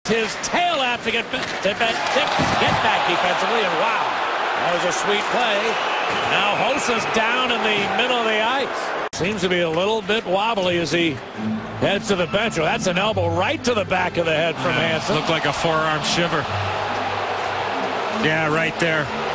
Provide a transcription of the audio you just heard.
his tail out to get back defensively, and wow, that was a sweet play. Now Hossa's down in the middle of the ice. Seems to be a little bit wobbly as he heads to the bench. Well, that's an elbow right to the back of the head from Hansen. Looked like a forearm shiver. Yeah, right there.